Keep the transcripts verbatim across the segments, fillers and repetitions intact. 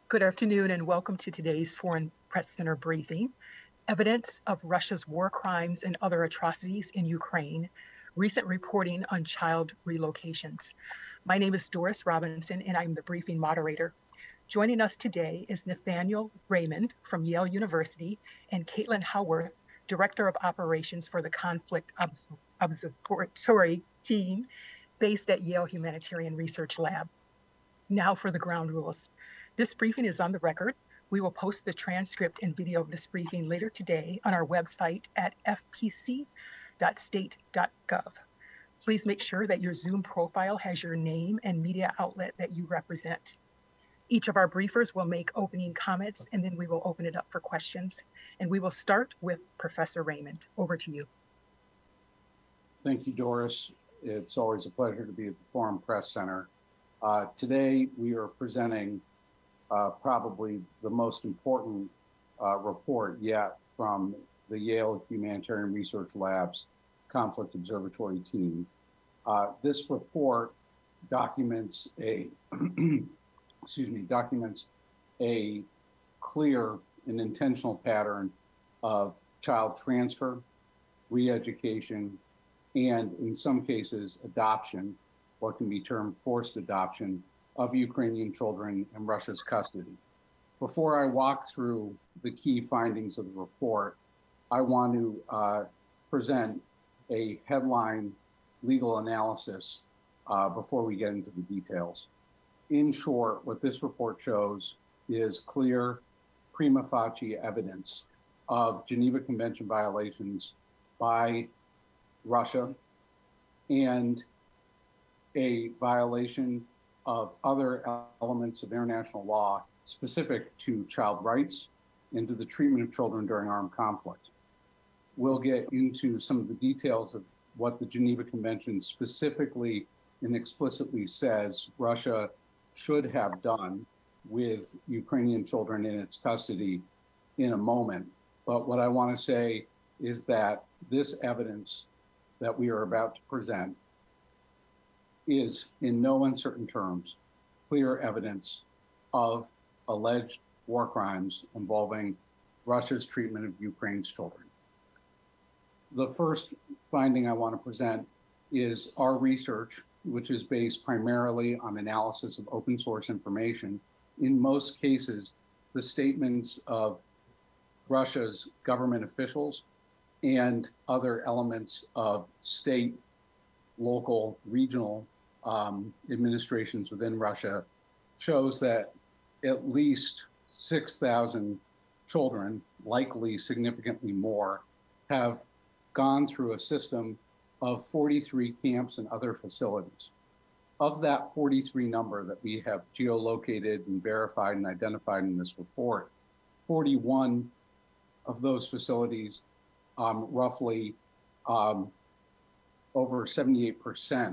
Good afternoon and welcome to today's Foreign Press Center briefing. Evidence of Russia's war crimes and other atrocities in Ukraine, recent reporting on child relocations. My name is Doris Robinson and I'm the briefing moderator. Joining us today is Nathaniel Raymond from Yale University and Caitlin Howarth, Director of Operations for the Conflict Observatory team based at Yale Humanitarian Research Lab. Now for the ground rules. This briefing is on the record. We will post the transcript and video of this briefing later today on our website at f p c dot state dot gov. Please make sure that your Zoom profile has your name and media outlet that you represent. Each of our briefers will make opening comments and then we will open it up for questions. And we will start with Professor Raymond. Over to you. Thank you, Doris. It's always a pleasure to be at the Foreign Press Center. Uh, today, we are presenting uh, probably the most important uh, report yet from the Yale Humanitarian Research Lab's Conflict Observatory team. Uh, this report documents a, excuse me, documents a clear and intentional pattern of child transfer, re-education, and in some cases, adoption, what can be termed forced adoption of Ukrainian children in Russia's custody. Before I walk through the key findings of the report, I want to uh, present a headline legal analysis uh, before we get into the details. In short, what this report shows is clear prima facie evidence of Geneva Convention violations by Russia and a violation of other elements of international law specific to child rights and to the treatment of children during armed conflict. We'll get into some of the details of what the Geneva Convention specifically and explicitly says Russia should have done with Ukrainian children in its custody in a moment. But what I want to say is that this evidence that we are about to present is in no uncertain terms clear evidence of alleged war crimes involving Russia's treatment of Ukraine's children. The first finding I want to present is our research, which is based primarily on analysis of open source information. In most cases, the statements of Russia's government officials and other elements of state, local, regional um, administrations within Russia shows that at least six thousand children, likely significantly more, have gone through a system of forty-three camps and other facilities. Of that forty-three number that we have geolocated and verified and identified in this report, forty-one of those facilities, um, roughly um, over seventy-eight percent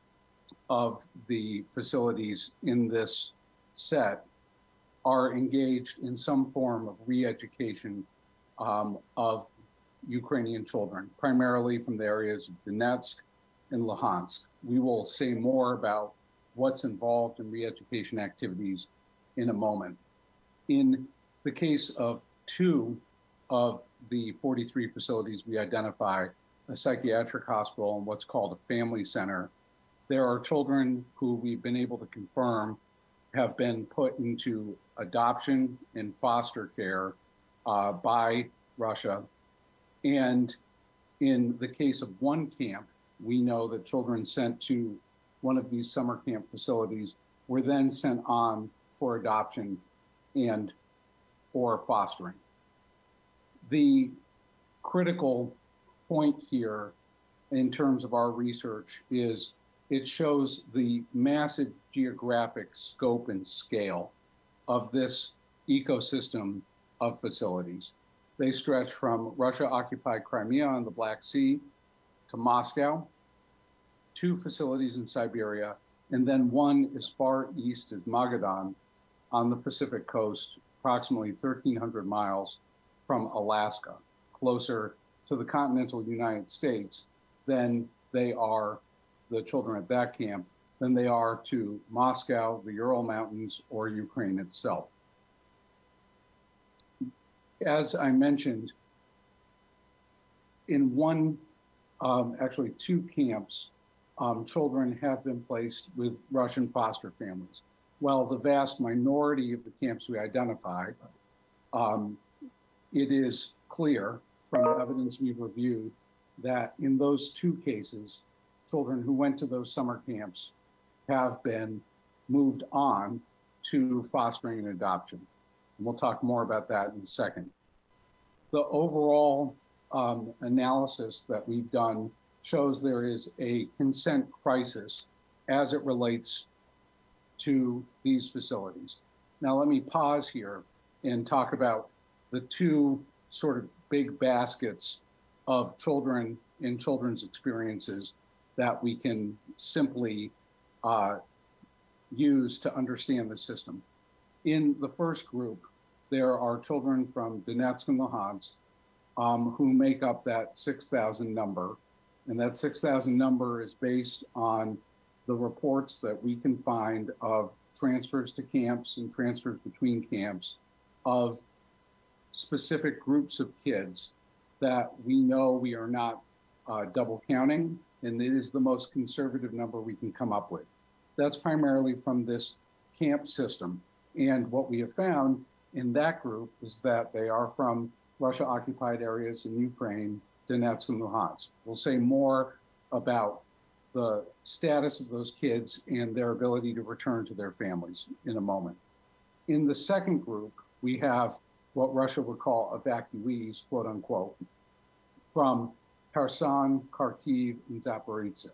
of the facilities in this set are engaged in some form of re-education um, of Ukrainian children, primarily from the areas of Donetsk and Luhansk. We will say more about what's involved in re-education activities in a moment. In the case of two of the forty-three facilities we identify, a psychiatric hospital and what's called a family center, there are children who we've been able to confirm have been put into adoption and foster care uh, by Russia. And in the case of one camp, we know that children sent to one of these summer camp facilities were then sent on for adoption and or fostering. The critical point here in terms of our research is it shows the massive geographic scope and scale of this ecosystem of facilities. They stretch from Russia-occupied Crimea on the Black Sea to Moscow, two facilities in Siberia, and then one as far east as Magadan on the Pacific coast, approximately thirteen hundred miles from Alaska, closer to the continental United States than they are, the children at that camp, than they are to Moscow, the Ural Mountains, or Ukraine itself. as I mentioned, in one, um, actually two camps, um, children have been placed with Russian foster families. While the vast minority of the camps we identified, um, it is clear from the evidence we've reviewed that in those two cases, children who went to those summer camps have been moved on to fostering and adoption. And we'll talk more about that in a second. The overall um, analysis that we've done shows there is a consent crisis as it relates to these facilities. Now, let me pause here and talk about the two sort of big baskets of children and children's experiences that we can simply uh, use to understand the system. In the first group, there are children from Donetsk and Luhansk um, who make up that six thousand number. And that six thousand number is based on the reports that we can find of transfers to camps and transfers between camps of specific groups of kids that we know we are not uh, double counting, and it is the most conservative number we can come up with. That's primarily from this camp system. And what we have found in that group is that they are from Russia-occupied areas in Ukraine, Donetsk and Luhansk. We'll say more about the status of those kids and their ability to return to their families in a moment. In the second group, we have what Russia would call evacuees, quote unquote, from Kherson, Kharkiv, and Zaporizhzhia.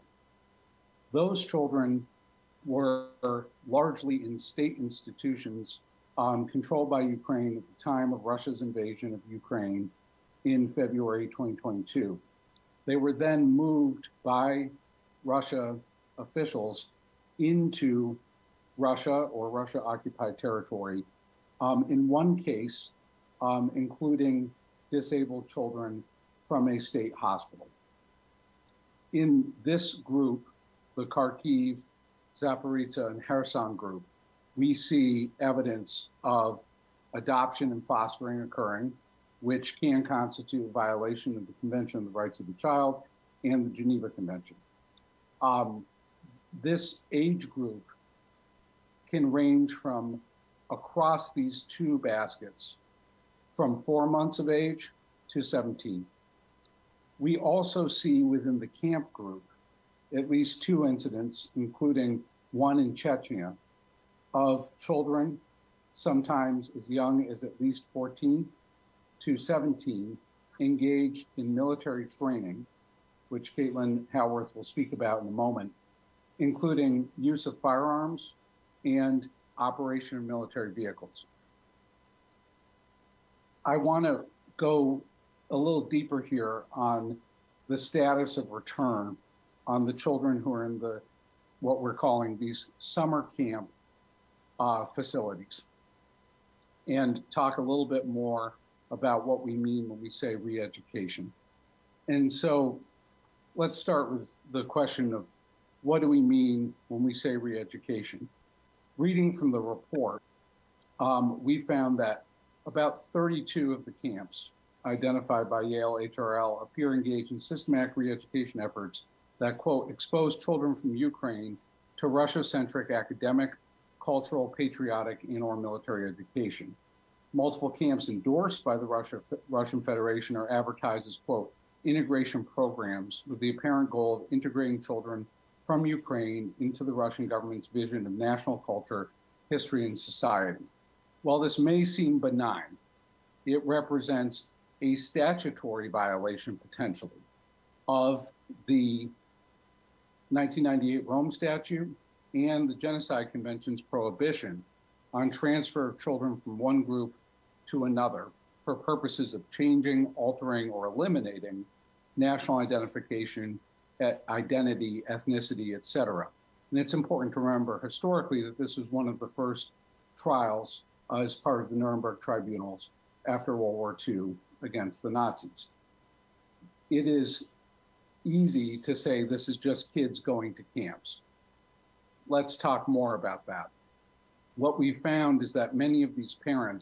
Those children were largely in state institutions um, controlled by Ukraine at the time of Russia's invasion of Ukraine in February twenty twenty-two. They were then moved by Russia officials into Russia or Russia-occupied territory, um, in one case, um, including disabled children from a state hospital. In this group, the Kharkiv, Zaporizhzhia, and Kherson group, we see evidence of adoption and fostering occurring, which can constitute a violation of the Convention on the Rights of the Child and the Geneva Convention. Um, this age group can range from across these two baskets, from four months of age to seventeen. We also see within the camp group at least two incidents, including one in Chechnya, of children, sometimes as young as at least fourteen to seventeen, engaged in military training, which Caitlin Howarth will speak about in a moment, including use of firearms and operation of military vehicles. I want to go a little deeper here on the status of return on the children who are in the what we're calling these summer camp uh, facilities, and talk a little bit more about what we mean when we say re-education. And so let's start with the question of what do we mean when we say re-education? Reading from the report, um, we found that about thirty-two of the camps identified by Yale H R L appear engaged in systematic re-education efforts that, quote, expose children from Ukraine to Russia-centric academic, cultural, patriotic, and or military education. Multiple camps endorsed by the Russia, Russian Federation are advertised as, quote, integration programs with the apparent goal of integrating children from Ukraine into the Russian government's vision of national culture, history, and society. While this may seem benign, it represents a statutory violation potentially of the nineteen ninety-eight Rome Statute and the Genocide Convention's prohibition on transfer of children from one group to another for purposes of changing, altering, or eliminating national identification, identity, ethnicity, et cetera. And it's important to remember historically that this was one of the first trials uh, as part of the Nuremberg tribunals after World War Two against the Nazis. It is easy to say this is just kids going to camps. Let's talk more about that. What we found is that many of these parents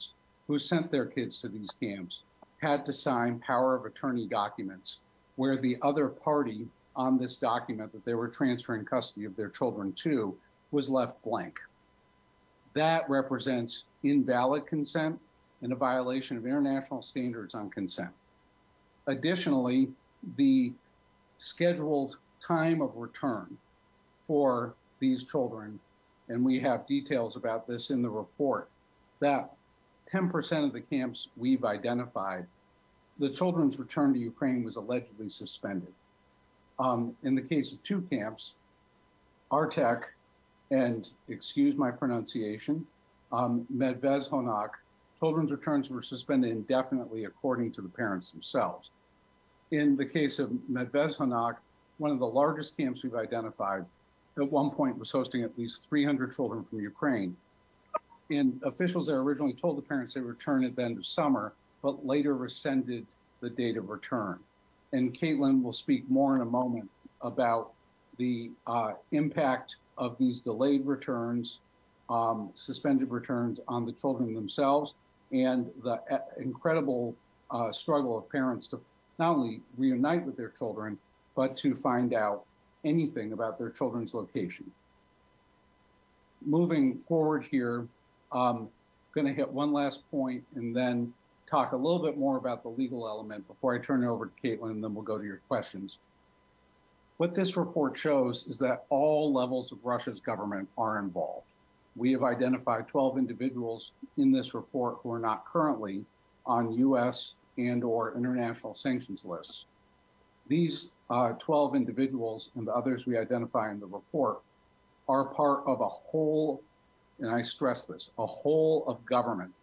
who sent their kids to these camps had to sign power of attorney documents where the other party on this document that they were transferring custody of their children to was left blank. That represents invalid consent and a violation of international standards on consent. Additionally, the scheduled time of return for these children, and we have details about this in the report, that ten percent of the camps we've identified, the children's return to Ukraine was allegedly suspended. Um, in the case of two camps, Artek and, excuse my pronunciation, um, Medvezhonak, children's returns were suspended indefinitely according to the parents themselves. In the case of Medvezhonak, one of the largest camps we've identified, at one point was hosting at least three hundred children from Ukraine. And officials there originally told the parents they would return at the end of summer, but later rescinded the date of return. And Caitlin will speak more in a moment about the uh, impact of these delayed returns, um, suspended returns on the children themselves, and the uh, incredible uh, struggle of parents to not only reunite with their children, but to find out anything about their children's location. Moving forward here, I'm going to hit one last point and then talk a little bit more about the legal element before I turn it over to Caitlin, and then we'll go to your questions. What this report shows is that all levels of Russia's government are involved. We have identified twelve individuals in this report who are not currently on U S and or international sanctions lists. These uh, twelve individuals and the others we identify in the report are part of a whole, and I stress this, a whole of government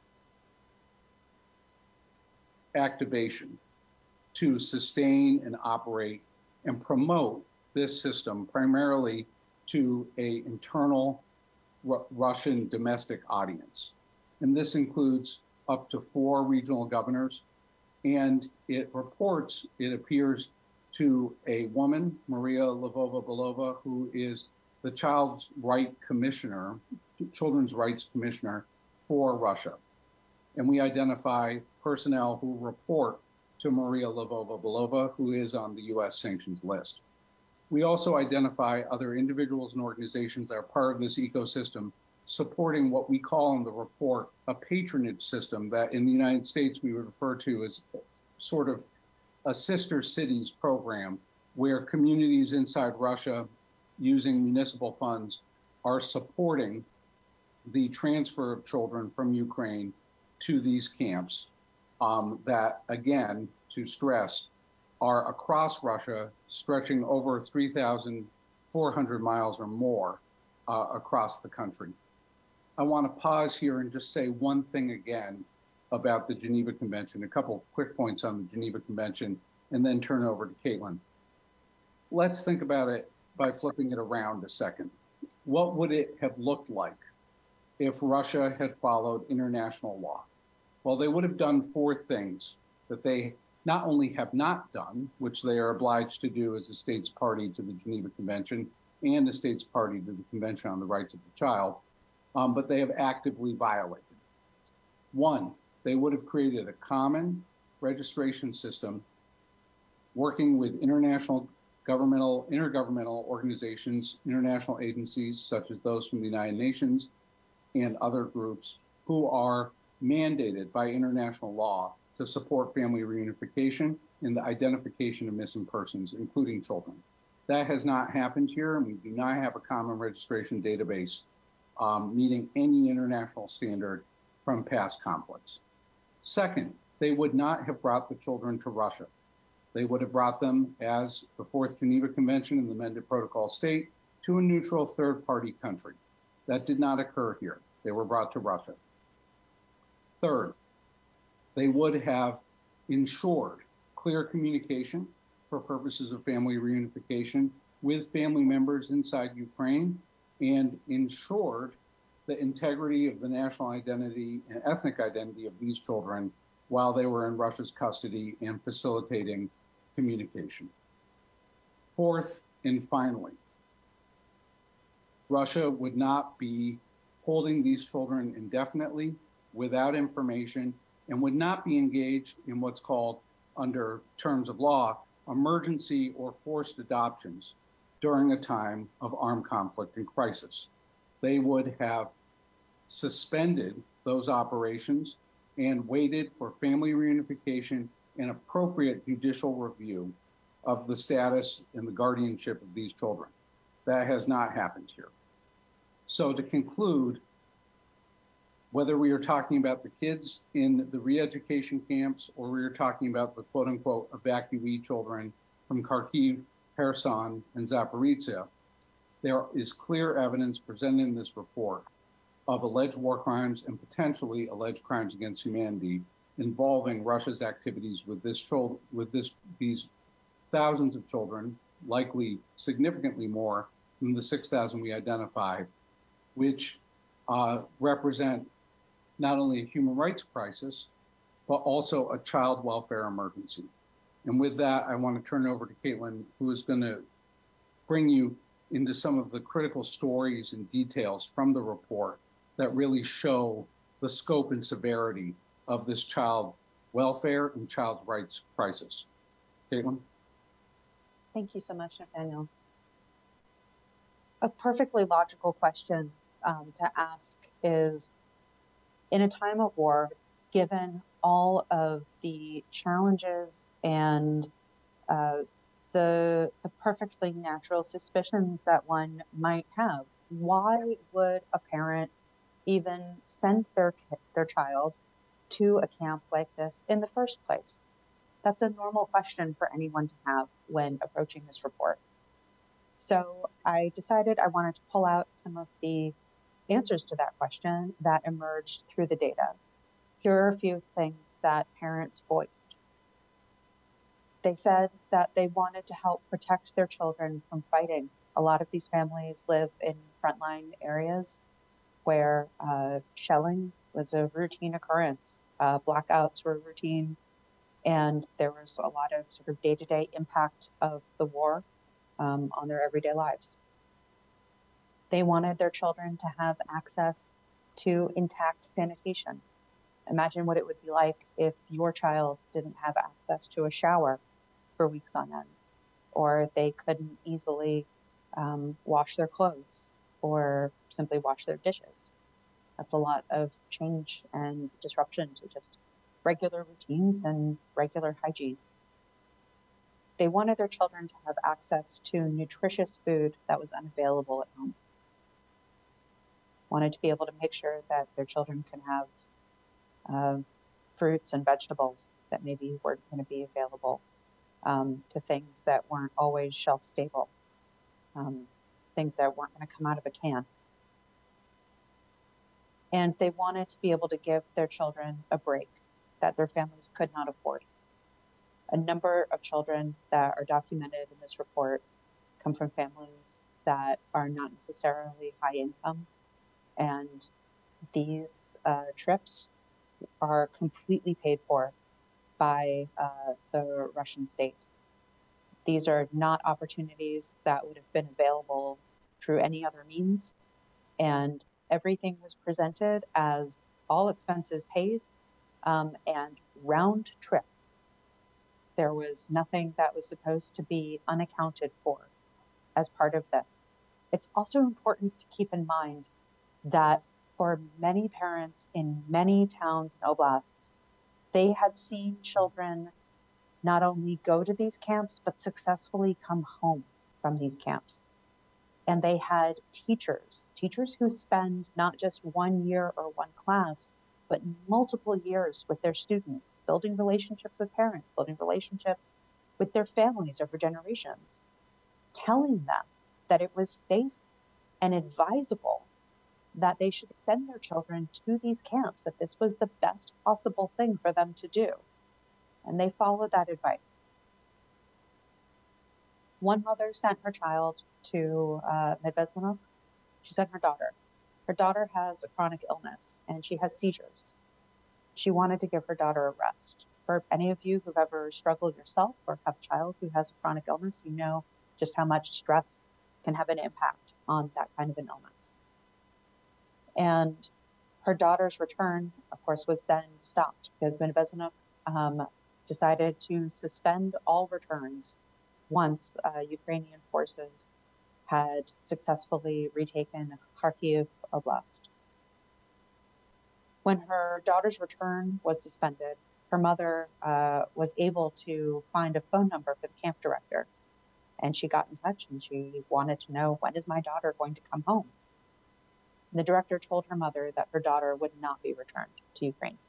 activation to sustain and operate and promote this system primarily to a internal R- Russian domestic audience. And this includes up to four regional governors. And it reports, it appears, to a woman, Maria Lvova-Belova, who is the Child's Right Commissioner, Children's Rights Commissioner for Russia. And we identify personnel who report to Maria Lvova-Belova, who is on the U S sanctions list. We also identify other individuals and organizations that are part of this ecosystem supporting what we call in the report a patronage system that in the United States we would refer to as sort of a sister cities program where communities inside Russia using municipal funds are supporting the transfer of children from Ukraine to these camps um, that, again, to stress, are across Russia, stretching over three thousand four hundred miles or more uh, across the country. I want to pause here and just say one thing again about the Geneva Convention, a couple of quick points on the Geneva Convention, and then turn it over to Caitlin. Let's think about it by flipping it around a second. What would it have looked like if Russia had followed international law? Well, they would have done four things that they not only have not done, which they are obliged to do as a states party to the Geneva Convention and a states party to the Convention on the Rights of the Child, um, but they have actively violated. One, they would have created a common registration system working with international governmental, intergovernmental organizations, international agencies, such as those from the United Nations and other groups who are mandated by international law to support family reunification and the identification of missing persons, including children. That has not happened here, and we do not have a common registration database um, meeting any international standard from past conflicts. Second, they would not have brought the children to Russia. They would have brought them, as the Fourth Geneva Convention and the amended protocol state, to a neutral third-party country. That did not occur here. They were brought to Russia. Third, they would have ensured clear communication for purposes of family reunification with family members inside Ukraine and ensured the integrity of the national identity and ethnic identity of these children while they were in Russia's custody and facilitating communication. Fourth, and finally, Russia would not be holding these children indefinitely, without information and would not be engaged in what's called, under terms of law, emergency or forced adoptions during a time of armed conflict and crisis. They would have suspended those operations and waited for family reunification and appropriate judicial review of the status and the guardianship of these children. That has not happened here. So to conclude, whether we are talking about the kids in the re-education camps or we are talking about the quote unquote evacuee children from Kharkiv, Kherson, and Zaporizhia, there is clear evidence presented in this report of alleged war crimes and potentially alleged crimes against humanity involving Russia's activities with this child, with this these thousands of children, likely significantly more than the six thousand we identified, which uh, represent not only a human rights crisis, but also a child welfare emergency. And with that, I want to turn it over to Caitlin, who is going to bring you into some of the critical stories and details from the report that really show the scope and severity of this child welfare and child rights crisis. Caitlin? Thank you so much, Nathaniel. A perfectly logical question um, to ask is, in a time of war, given all of the challenges and uh, the, the perfectly natural suspicions that one might have, why would a parent even send their their child to a camp like this in the first place? That's a normal question for anyone to have when approaching this report. So I decided I wanted to pull out some of the answers to that question that emerged through the data. Here are a few things that parents voiced. They said that they wanted to help protect their children from fighting. A lot of these families live in frontline areas where uh, shelling was a routine occurrence, uh, blackouts were routine, and there was a lot of sort of day-to-day impact of the war um, on their everyday lives. They wanted their children to have access to intact sanitation. Imagine what it would be like if your child didn't have access to a shower for weeks on end, or they couldn't easily um, wash their clothes or simply wash their dishes. That's a lot of change and disruption to just regular routines and regular hygiene. They wanted their children to have access to nutritious food that was unavailable at home. Wanted to be able to make sure that their children can have uh, fruits and vegetables that maybe weren't going to be available um, to things that weren't always shelf stable, um, things that weren't going to come out of a can. And they wanted to be able to give their children a break that their families could not afford. A number of children that are documented in this report come from families that are not necessarily high income, and these uh, trips are completely paid for by uh, the Russian state. These are not opportunities that would have been available through any other means, and everything was presented as all expenses paid um, and round trip. There was nothing that was supposed to be unaccounted for as part of this. It's also important to keep in mind that for many parents in many towns and oblasts, they had seen children not only go to these camps, but successfully come home from these camps. And they had teachers, teachers who spend not just one year or one class, but multiple years with their students, building relationships with parents, building relationships with their families over generations, telling them that it was safe and advisable that they should send their children to these camps, that this was the best possible thing for them to do. And they followed that advice. One mother sent her child to uh, Medvedsanov. She sent her daughter. Her daughter has a chronic illness and she has seizures. She wanted to give her daughter a rest. For any of you who've ever struggled yourself or have a child who has a chronic illness, you know just how much stress can have an impact on that kind of an illness. And Her daughter's return, of course, was then stopped because Medvedchuk um, decided to suspend all returns once uh, Ukrainian forces had successfully retaken Kharkiv Oblast. When her daughter's return was suspended, her mother uh, was able to find a phone number for the camp director. And she got in touch and she wanted to know, when is my daughter going to come home? And the director told her mother that her daughter would not be returned to Ukraine.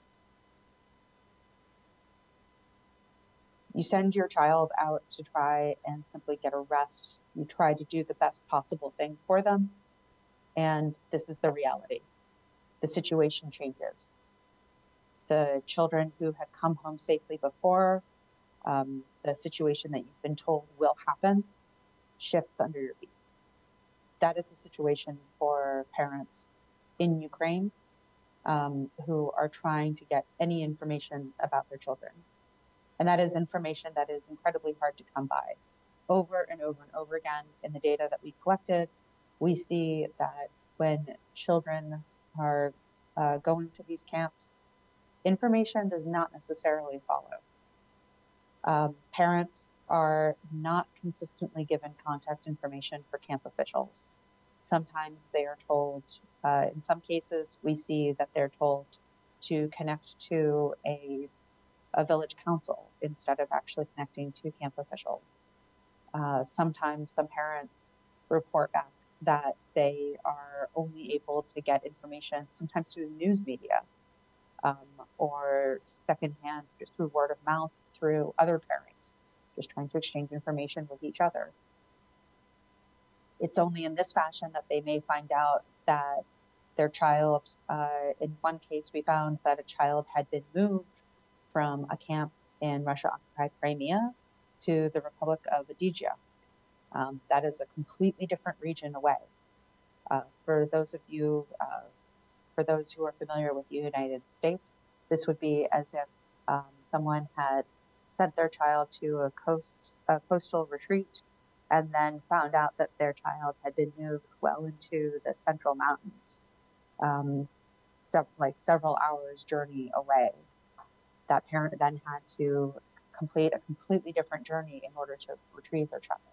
You send your child out to try and simply get a rest. You try to do the best possible thing for them. And this is the reality. The situation changes. The children who had come home safely before, um, the situation that you've been told will happen, shifts under your feet. That is the situation for parents in Ukraine um, who are trying to get any information about their children. And that is information that is incredibly hard to come by. Over and over and over again in the data that we collected, we see that when children are uh, going to these camps, information does not necessarily follow. Um, parents are not consistently given contact information for camp officials. Sometimes they are told, uh, in some cases, we see that they're told to connect to a, a village council instead of actually connecting to camp officials. Uh, sometimes some parents report back that they are only able to get information sometimes through the news media um, or secondhand, just through word of mouth, through other parents, just trying to exchange information with each other. It's only in this fashion that they may find out that their child, uh, in one case, we found that a child had been moved from a camp in Russia-occupied Crimea to the Republic of Adygea. Um, that is a completely different region away. Uh, for those of you, uh, for those who are familiar with the United States, this would be as if um, someone had sent their child to a coast, a coastal retreat, and then found out that their child had been moved well into the central mountains, um, so, like several hours journey away. That parent then had to complete a completely different journey in order to retrieve their child.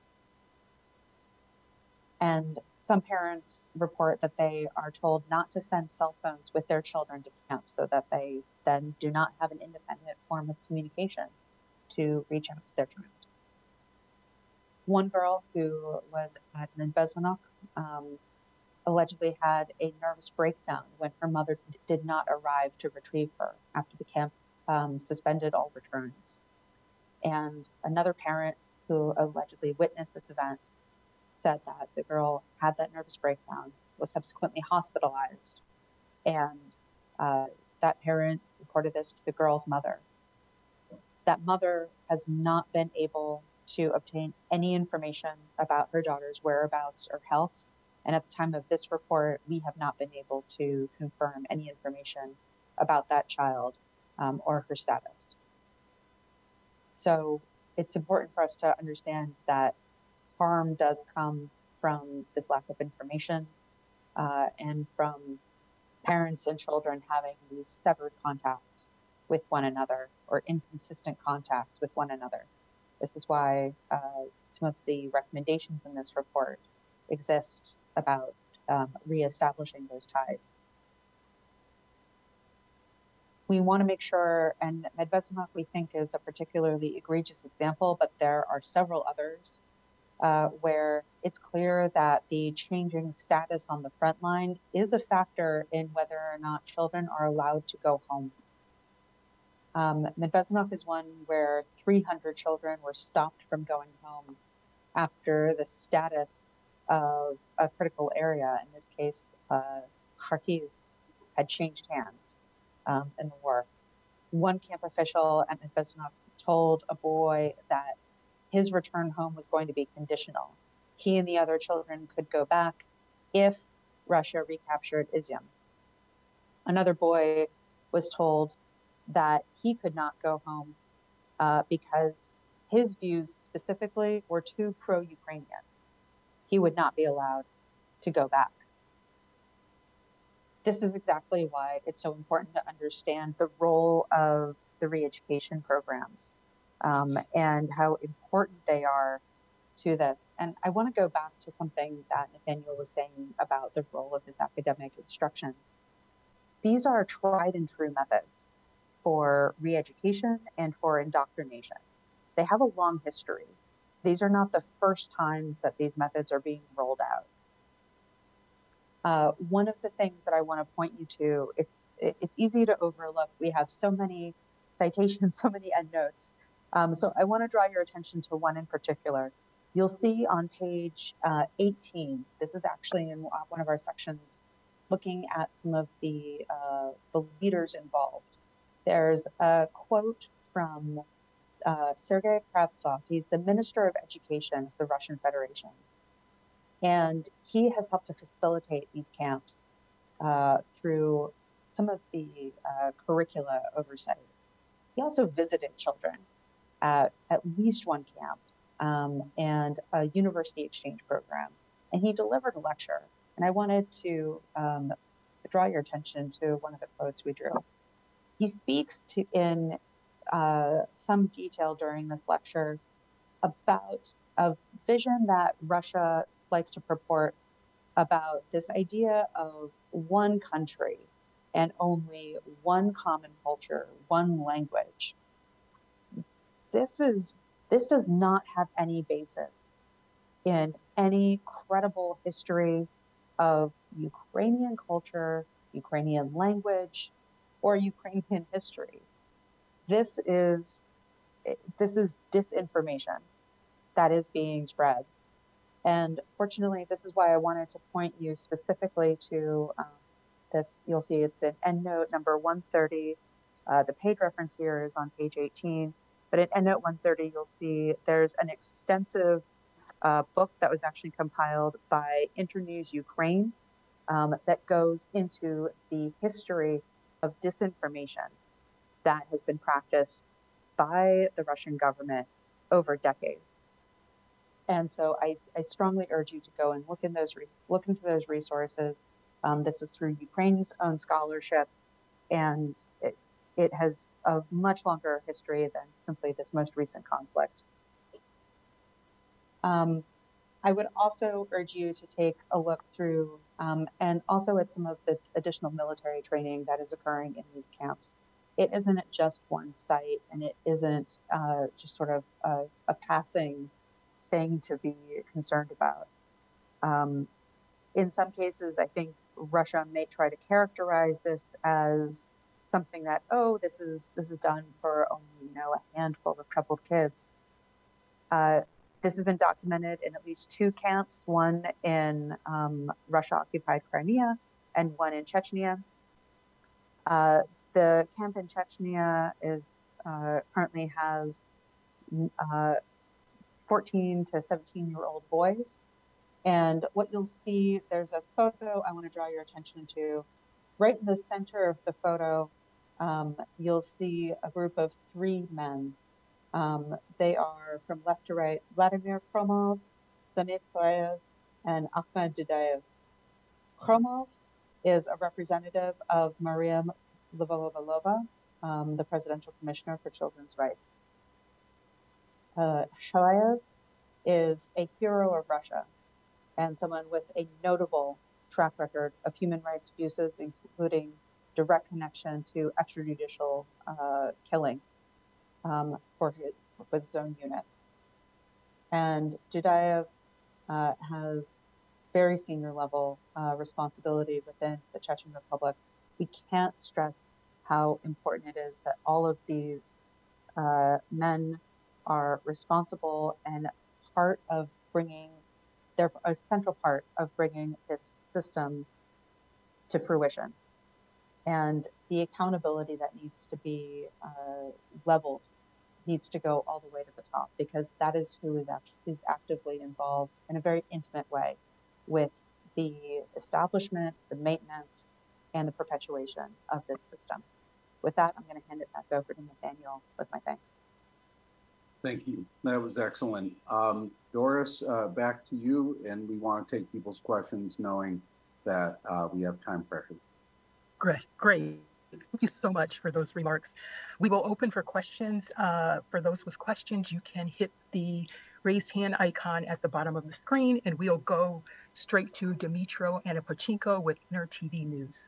And some parents report that they are told not to send cell phones with their children to camp so that they then do not have an independent form of communication to reach out to their child. One girl who was at Medvedchuk um, allegedly had a nervous breakdown when her mother did not arrive to retrieve her after the camp um, suspended all returns. And another parent who allegedly witnessed this event said that the girl had that nervous breakdown, was subsequently hospitalized, and uh, that parent reported this to the girl's mother. That mother has not been able to obtain any information about her daughter's whereabouts or health, and at the time of this report, we have not been able to confirm any information about that child um, or her status. So it's important for us to understand that harm does come from this lack of information uh, and from parents and children having these severed contacts with one another or inconsistent contacts with one another. This is why uh, some of the recommendations in this report exist about um, reestablishing those ties. We want to make sure, and Medvedchuk we think is a particularly egregious example, but there are several others Uh, where it's clear that the changing status on the front line is a factor in whether or not children are allowed to go home. Um, Medvedchuk is one where three hundred children were stopped from going home after the status of a critical area, in this case, uh, Kharkiv, had changed hands um, in the war. One camp official at Medvedchuk told a boy that his return home was going to be conditional. He and the other children could go back if Russia recaptured Izium. Another boy was told that he could not go home uh, because his views specifically were too pro-Ukrainian. He would not be allowed to go back. this is exactly why it's so important to understand the role of the re-education programs um, and how important they are to this. And I want to go back to something that Nathaniel was saying about the role of this academic instruction. These are tried and true methods for re-education and for indoctrination. They have a long history. These are not the first times that these methods are being rolled out. Uh, one of the things that I want to point you to, it's it's easy to overlook. We have so many citations, so many endnotes. Um, so I want to draw your attention to one in particular. You'll see on page uh, eighteen, this is actually in one of our sections, looking at some of the, uh, the leaders involved. There's a quote from uh, Sergei Kravtsov. He's the Minister of Education of the Russian Federation. And he has helped to facilitate these camps uh, through some of the uh, curricula oversight. He also visited children at at least one camp um, and a university exchange program. And he delivered a lecture. And I wanted to um, draw your attention to one of the quotes we drew. He speaks to in uh, some detail during this lecture about a vision that Russia likes to purport about this idea of one country and only one common culture, one language. This is this does not have any basis in any credible history of Ukrainian culture, Ukrainian language, or Ukrainian history. This is this is disinformation that is being spread. And fortunately, this is why I wanted to point you specifically to um, this. You'll see it's in EndNote number one thirty. Uh, the page reference here is on page eighteen. But in EndNote one thirty, you'll see there's an extensive uh, book that was actually compiled by Internews Ukraine um, that goes into the history of disinformation that has been practiced by the Russian government over decades. And so I, I strongly urge you to go and look in those look into those resources. Um, this is through Ukraine's own scholarship, and it, it has a much longer history than simply this most recent conflict. Um, I would also urge you to take a look through um, and also at some of the additional military training that is occurring in these camps. It isn't just one site, and it isn't uh, just sort of a, a passing thing to be concerned about. Um, in some cases, I think Russia may try to characterize this as something that, oh, this is this is done for only, you know, a handful of troubled kids. Uh, this has been documented in at least two camps, one in um, Russia-occupied Crimea and one in Chechnya. Uh, the camp in Chechnya is uh, currently has uh, fourteen to seventeen year old boys. And what you'll see, there's a photo I want to draw your attention to. Right in the center of the photo, um, you'll see a group of three men. Um, they are from left to right, Vladimir Kromov, Zamir Klayev, and Ahmed Dudayev. Kromov is a representative of Maria Lvova-Belova, um, the Presidential Commissioner for Children's Rights. Uh, Shalayev is a hero of Russia and someone with a notable track record of human rights abuses, including direct connection to extrajudicial uh, killing um, for, his, for his own unit. And Dudayev uh, has very senior level uh, responsibility within the Chechen Republic. We can't stress how important it is that all of these uh, men are responsible and part of bringing, they're a central part of bringing this system to fruition. And the accountability that needs to be uh, leveled needs to go all the way to the top, because that is who is, act is actively involved in a very intimate way with the establishment, the maintenance, and the perpetuation of this system. With that, I'm going to hand it back over to Nathaniel with my thanks. Thank you. That was excellent. Um, Doris, uh, back to you, and we want to take people's questions knowing that uh, we have time pressure. Great, great. Thank you so much for those remarks. We will open for questions. Uh, for those with questions, you can hit the raise hand icon at the bottom of the screen, and we'll go straight to Dimitro Anapochenko with Inter T V News.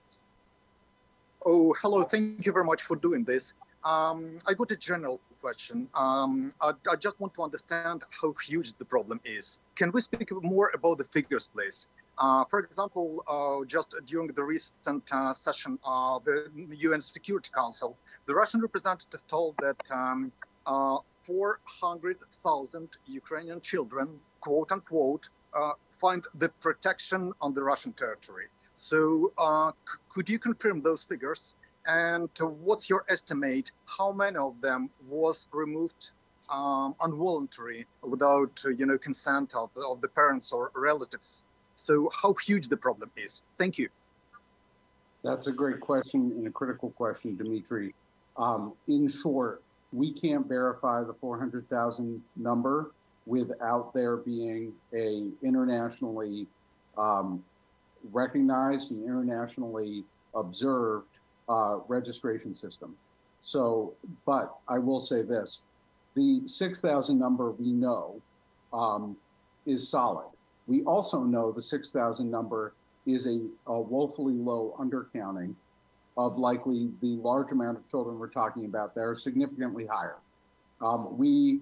Oh, hello. Thank you very much for doing this. Um, I got a general question. Um, I, I just want to understand how huge the problem is. Can we speak more about the figures, please? Uh, for example, uh, just during the recent uh, session of the U N Security Council, the Russian representative told that um, uh, four hundred thousand Ukrainian children, quote unquote, uh, find the protection on the Russian territory. So uh, could you confirm those figures? And uh, what's your estimate? How many of them was removed um, involuntarily without, uh, you know, consent of, of the parents or relatives? So how huge the problem is? Thank you. That's a great question and a critical question, Dimitri. Um, in short, we can't verify the four hundred thousand number without there being a internationally um, recognized and internationally observed uh, registration system. So, but I will say this, the six thousand number we know um, is solid. We also know the six thousand number is a, a woefully low undercounting of likely the large amount of children we're talking about that are significantly higher. Um, we,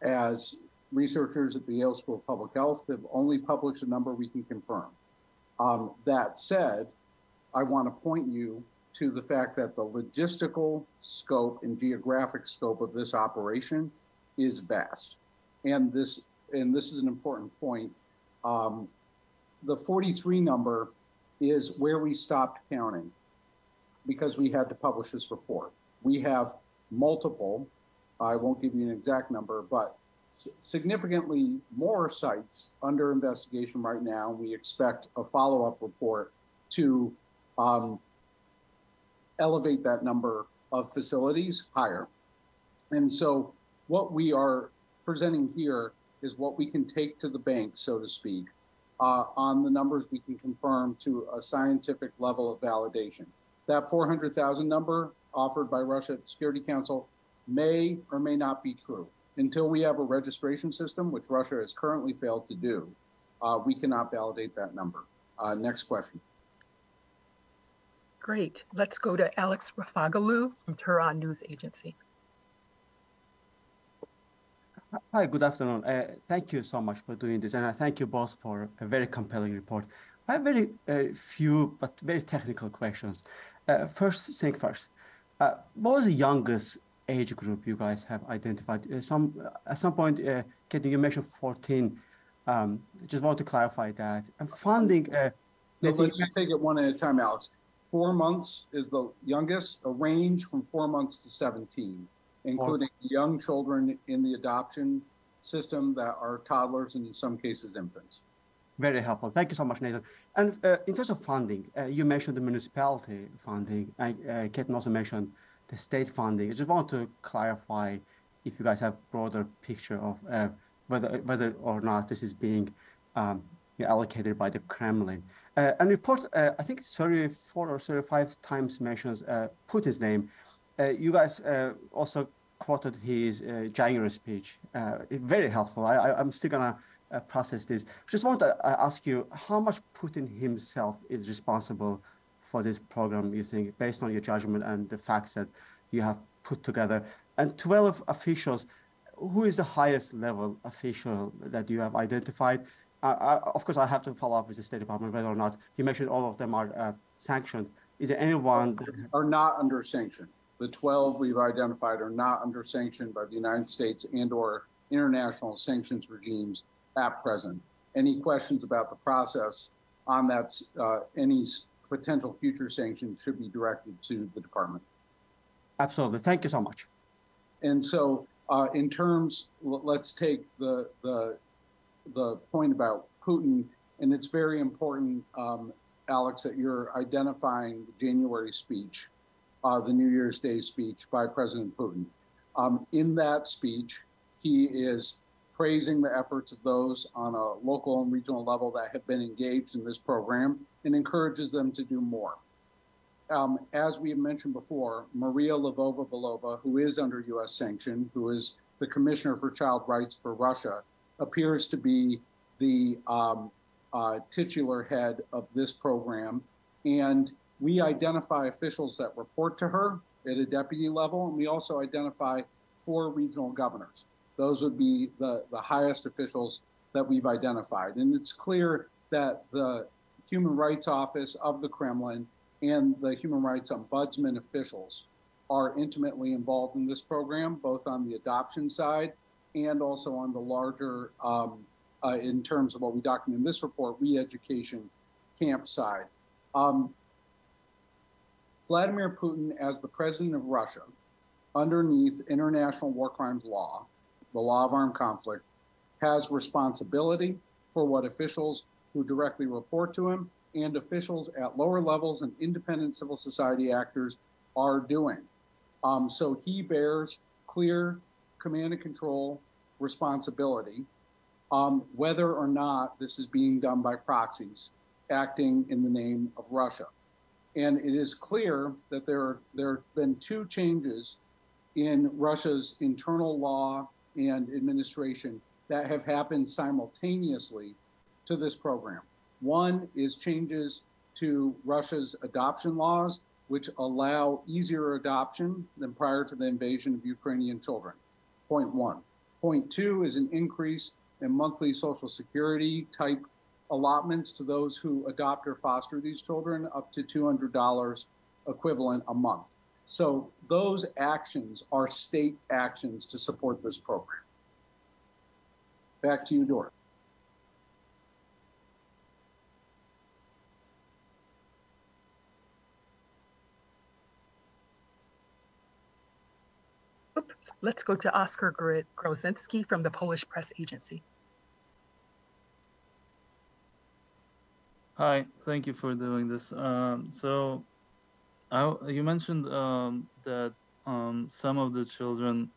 as researchers at the Yale School of Public Health, have only published a number we can confirm. Um, that said, I want to point you to the fact that the logistical scope and geographic scope of this operation is vast. And this, and this is an important point. Um, the forty-three number is where we stopped counting because we had to publish this report. We have multiple, I won't give you an exact number, but significantly more sites under investigation right now. We expect a follow-up report to um, elevate that number of facilities higher. And so what we are presenting here is what we can take to the bank, so to speak, uh, on the numbers we can confirm to a scientific level of validation. That four hundred thousand number offered by Russia at the Security Council may or may not be true. Until we have a registration system, which Russia has currently failed to do, uh, we cannot validate that number. Uh, next question. Great. Let's go to Alex Rafagalu from Tehran News Agency. Hi, good afternoon. Uh, thank you so much for doing this, and I thank you both for a very compelling report. I have very uh, few but very technical questions. Uh, first thing first, uh, what was the youngest age group you guys have identified? Uh, some uh, at some point, uh, Katie, you mentioned fourteen. Um, just want to clarify that. And funding. Uh, no, let's just take it one at a time, Alex. Four months is the youngest, a range from four months to seventeen. Including young children in the adoption system that are toddlers and in some cases infants. Very helpful. Thank you so much, Nathan. And uh, in terms of funding, uh, you mentioned the municipality funding. I, uh, Ketan also mentioned the state funding. I just want to clarify if you guys have broader picture of uh, whether whether or not this is being um, allocated by the Kremlin. Uh, and report, uh, I think it's thirty-four or thirty-five times mentions uh, Putin's name. Uh, you guys uh, also quoted his uh, January speech. Uh, very helpful. I, I, I'm still gonna uh, process this. Just want to uh, ask you how much Putin himself is responsible for this program, you think, based on your judgment and the facts that you have put together. And twelve officials, who is the highest level official that you have identified? Uh, I, of course, I have to follow up with the State Department whether or not, you mentioned all of them are uh, sanctioned. Is there anyone that are not under sanction? The twelve we've identified are not under sanction by the United States and or international sanctions regimes at present. Any questions about the process on that, uh, any potential future sanctions should be directed to the department. Absolutely. Thank you so much. And so uh, in terms, let's take the, the, the point about Putin, and it's very important, um, Alex, that you're identifying the January speech. Uh, the New Year's Day speech by President Putin. Um, in that speech, he is praising the efforts of those on a local and regional level that have been engaged in this program and encourages them to do more. um, as we have mentioned before, Maria Lvova-Belova, who is under U S sanction, who is the Commissioner for Child Rights for Russia, appears to be the um, uh, titular head of this program. And we identify officials that report to her at a deputy level, and we also identify four regional governors. Those would be the, the highest officials that we've identified. And it's clear that the Human Rights Office of the Kremlin and the Human Rights Ombudsman officials are intimately involved in this program, both on the adoption side and also on the larger, um, uh, in terms of what we document in this report, re-education camp side. Um, Vladimir Putin, as the president of Russia, underneath international war crimes law, the law of armed conflict, has responsibility for what officials who directly report to him and officials at lower levels and independent civil society actors are doing. Um, so he bears clear command and control responsibility, um, whether or not this is being done by proxies acting in the name of Russia. And it is clear that there, there have been two changes in Russia's internal law and administration that have happened simultaneously to this program. One is changes to Russia's adoption laws, which allow easier adoption than prior to the invasion of Ukrainian children, point one. Point two is an increase in monthly Social Security type allotments to those who adopt or foster these children, up to two hundred dollars equivalent a month. So those actions are state actions to support this program. Back to you, Dora. Let's go to Oscar Grozinski from the Polish Press Agency. Hi, thank you for doing this. Um, so I, you mentioned um, that um, some of the children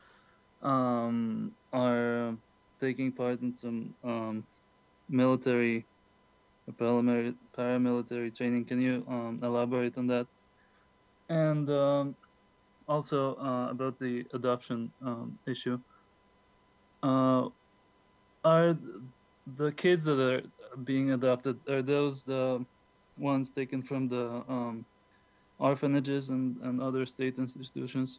um, are taking part in some um, military, paramilitary, paramilitary training. Can you um, elaborate on that? And um, also uh, about the adoption um, issue. Uh, are the kids that are being adopted, are those the ones taken from the um, orphanages and, and other state institutions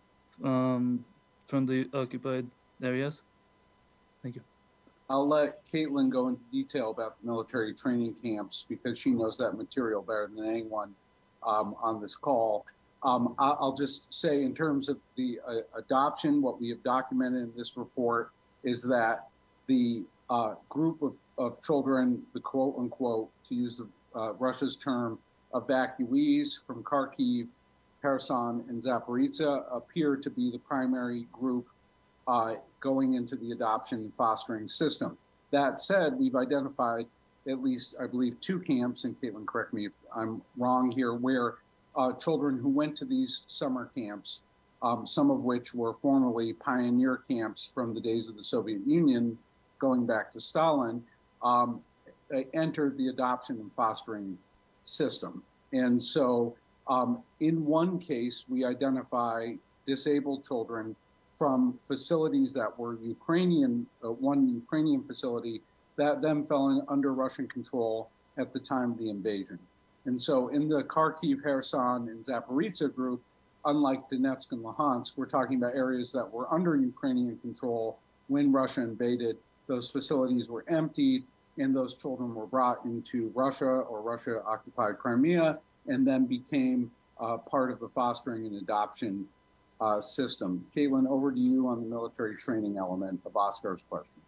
um, from the occupied areas? Thank you. I'll let Caitlin go into detail about the military training camps because she knows that material better than anyone um, on this call. Um, I'll just say in terms of the uh, adoption, what we have documented in this report is that the uh, group of, of children, the quote unquote, to use uh, Russia's term, evacuees from Kharkiv, Kherson, and Zaporizhia appear to be the primary group uh, going into the adoption and fostering system. That said, we've identified at least, I believe, two camps, and Caitlin, correct me if I'm wrong here, where uh, children who went to these summer camps, um, some of which were formerly pioneer camps from the days of the Soviet Union, going back to Stalin, um, entered the adoption and fostering system. And so um, in one case, we identify disabled children from facilities that were Ukrainian, uh, one Ukrainian facility that then fell in, under Russian control at the time of the invasion. And so in the Kharkiv, Kherson, and Zaporizhia group, unlike Donetsk and Luhansk, we're talking about areas that were under Ukrainian control when Russia invaded. Those facilities were emptied and those children were brought into Russia or Russia-occupied Crimea and then became uh, part of the fostering and adoption uh, system. Caitlin, over to you on the military training element of Oscar's question.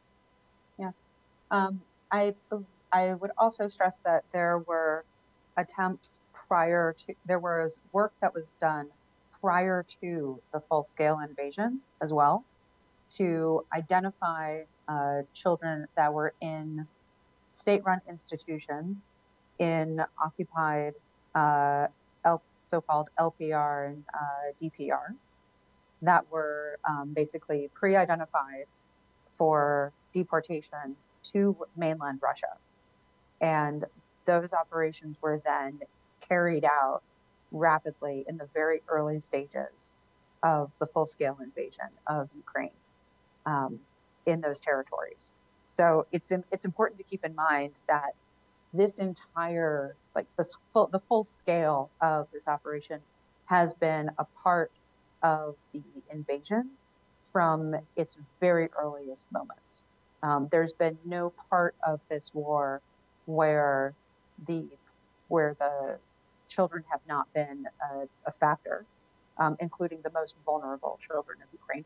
Yes. Um, I, I would also stress that there were attempts prior to, there was work that was done prior to the full-scale invasion as well to identify uh, children that were in state-run institutions in occupied uh, L, so-called L P R and uh, D P R that were um, basically pre-identified for deportation to mainland Russia. And those operations were then carried out rapidly in the very early stages of the full-scale invasion of Ukraine um, in those territories. So it's it's important to keep in mind that this entire, like this full, the full scale of this operation has been a part of the invasion from its very earliest moments. Um, there's been no part of this war where the where the children have not been a, a factor, um, including the most vulnerable children of Ukraine.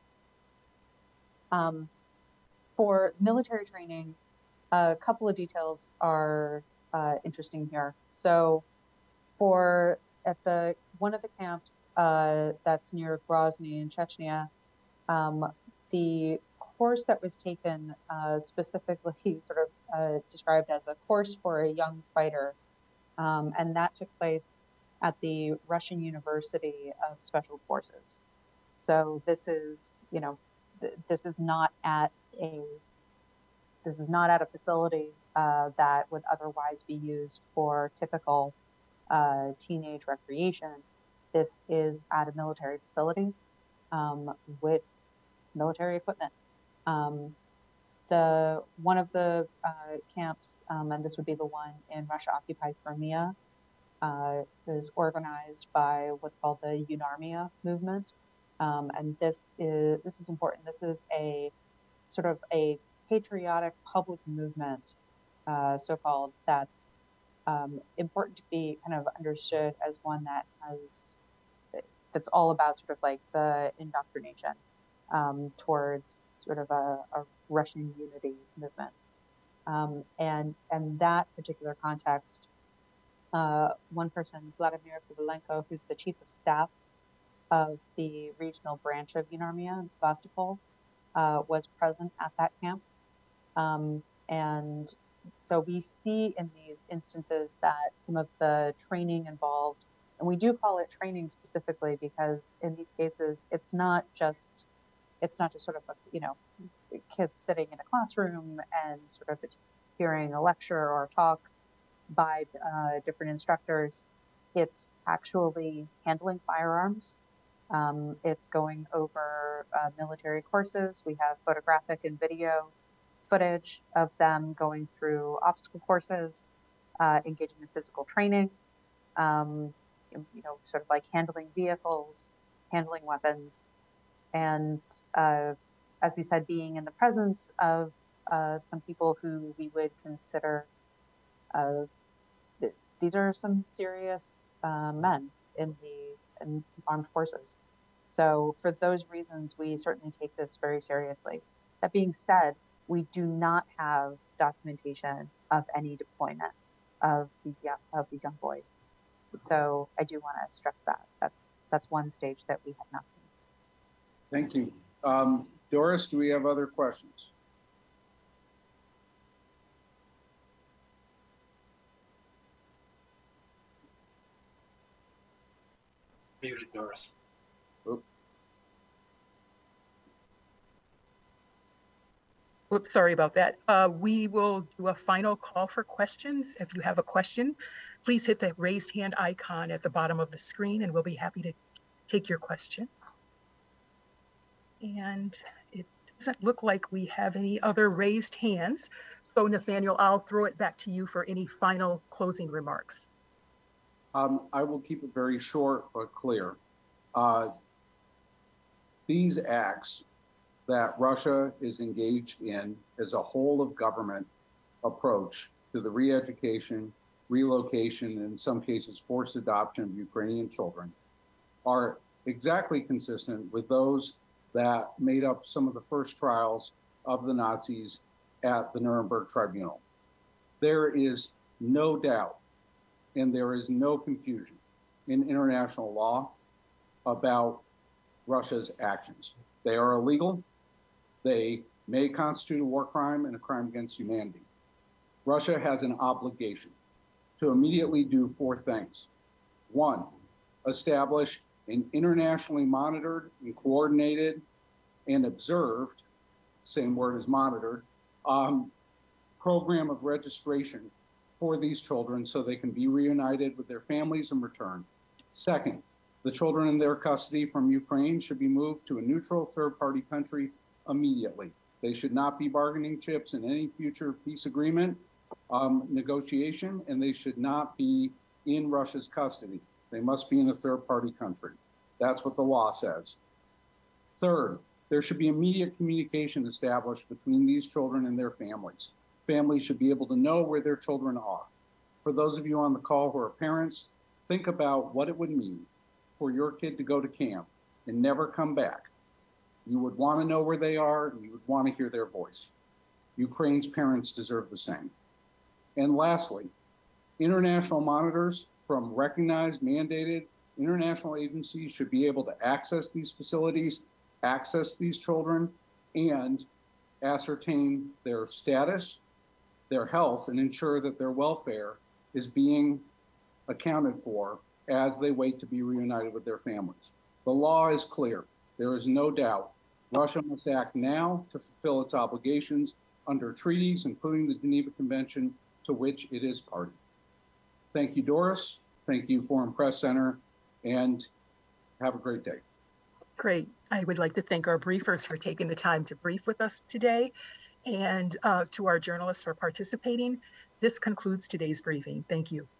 Um, for military training, a couple of details are uh, interesting here. So for at the one of the camps uh, that's near Grozny in Chechnya, um, the course that was taken uh, specifically sort of uh, described as a course for a young fighter, um, and that took place at the Russian University of Special Forces. So this is, you know, th this is not at a this is not at a facility uh, that would otherwise be used for typical uh, teenage recreation. This is at a military facility um, with military equipment. Um, the one of the uh, camps, um, and this would be the one in Russia-occupied Crimea, uh, is organized by what's called the UNARMIA movement, um, and this is this is important. This is a sort of a patriotic public movement, uh, so-called, that's um, important to be kind of understood as one that has that's all about sort of like the indoctrination um, towards sort of a, a Russian unity movement. Um, and and that particular context, uh, one person, Vladimir Kubelenko, who's the chief of staff of the regional branch of UNARMIA in Sevastopol, uh, was present at that camp. Um, and so we see in these instances that some of the training involved, and we do call it training specifically because in these cases, it's not just, it's not just sort of, a, you know, kids sitting in a classroom and sort of hearing a lecture or a talk by uh, different instructors. It's actually handling firearms. Um, it's going over uh, military courses. We have photographic and video footage of them going through obstacle courses, uh, engaging in physical training, um, you know, sort of like handling vehicles, handling weapons, and uh, as we said, being in the presence of uh, some people who we would consider, uh, th these are some serious uh, men in the in armed forces. So for those reasons, we certainly take this very seriously. That being said, we do not have documentation of any deployment of these young, of these young boys. So I do want to stress that. That's that's one stage that we have not seen. Thank you. Um, Doris, do we have other questions? Muted, Doris. Oop. Whoops, sorry about that. Uh, we will do a final call for questions. If you have a question, please hit the raised hand icon at the bottom of the screen and we'll be happy to take your question. And it doesn't look like we have any other raised hands. So Nathaniel, I'll throw it back to you for any final closing remarks. Um, I will keep it very short but clear. Uh, these acts that Russia is engaged in as a whole of government approach to the re-education, relocation, and in some cases forced adoption of Ukrainian children are exactly consistent with those that made up some of the first trials of the Nazis at the Nuremberg Tribunal. There is no doubt and there is no confusion in international law about Russia's actions. They are illegal. They may constitute a war crime and a crime against humanity. Russia has an obligation to immediately do four things. One, establish an internationally monitored and coordinated and observed, same word as monitored, um, program of registration for these children so they can be reunited with their families and returned. Second, the children in their custody from Ukraine should be moved to a neutral third-party country immediately. They should not be bargaining chips in any future peace agreement um, negotiation, and they should not be in Russia's custody. They must be in a third-party country. That's what the law says. Third, there should be immediate communication established between these children and their families. Families should be able to know where their children are. For those of you on the call who are parents, think about what it would mean for your kid to go to camp and never come back. You would want to know where they are, and you would want to hear their voice. Ukraine's parents deserve the same. And lastly, international monitors from recognized, mandated international agencies should be able to access these facilities, access these children, and ascertain their status, their health, and ensure that their welfare is being accounted for as they wait to be reunited with their families. The law is clear. There is no doubt. Russia must act now to fulfill its obligations under treaties, including the Geneva Convention, to which it is party. Thank you, Doris. Thank you, Foreign Press Center, and have a great day. Great. I would like to thank our briefers for taking the time to brief with us today, and uh, to our journalists for participating. This concludes today's briefing. Thank you.